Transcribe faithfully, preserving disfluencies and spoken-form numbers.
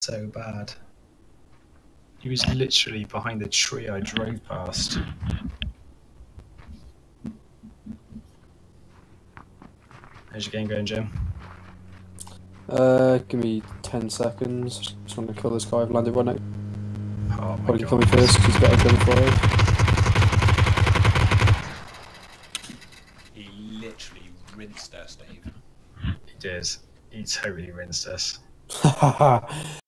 so bad. He was literally behind the tree I drove past. How's your game going, Jim? Uh, give me ten seconds. Just want to kill this guy. I've landed one out. Oh my Probably god. kill me first because he's got a gun for it. He literally rinsed us, Dave. He did. He totally rinsed us. Haha.